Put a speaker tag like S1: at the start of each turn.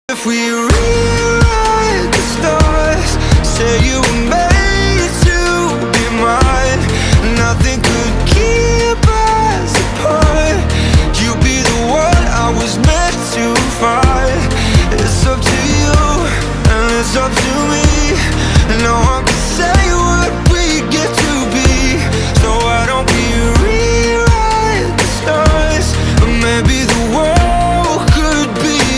S1: If we rewrite the stars, say you were made to be mine, nothing could keep us apart. You be the one I was meant to find. It's up to you and it's up to me.